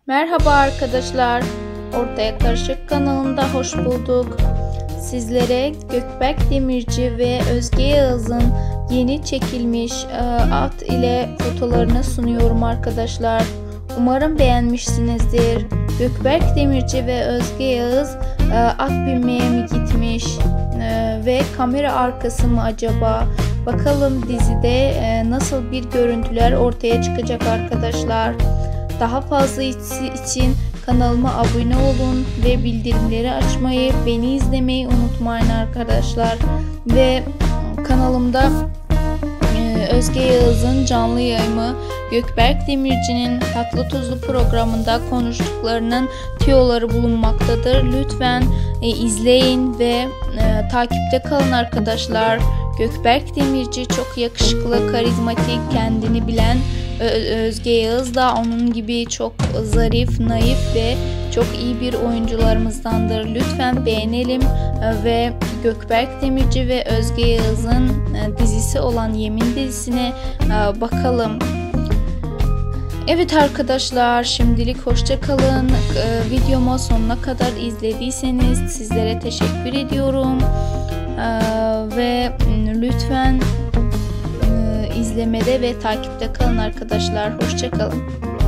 Merhaba arkadaşlar, Ortaya Karışık kanalında hoş bulduk. Sizlere Gökberk Demirci ve Özge Yağız'ın yeni çekilmiş at ile fotolarını sunuyorum arkadaşlar. Umarım beğenmişsinizdir. Gökberk Demirci ve Özge Yağız at binmeye mi gitmiş ve kamera arkası mı acaba? Bakalım dizide nasıl bir görüntüler ortaya çıkacak arkadaşlar. Daha fazla için kanalıma abone olun ve bildirimleri açmayı, beni izlemeyi unutmayın arkadaşlar. Ve kanalımda Özge Yağız'ın canlı yayımı, Gökberk Demirci'nin Tatlı Tuzlu programında konuştuklarının tiyoları bulunmaktadır. Lütfen izleyin ve takipte kalın arkadaşlar. Gökberk Demirci çok yakışıklı, karizmatik, kendini bilen. Özge Yağız da onun gibi çok zarif, naif ve çok iyi bir oyuncularımızdandır. Lütfen beğenelim ve Gökberk Demirci ve Özge Yağız'ın dizisi olan Yemin dizisine bakalım. Evet arkadaşlar, şimdilik hoşça kalın. Videomu sonuna kadar izlediyseniz sizlere teşekkür ediyorum. Ve lütfen izlemede ve takipte kalın arkadaşlar. Hoşça kalın.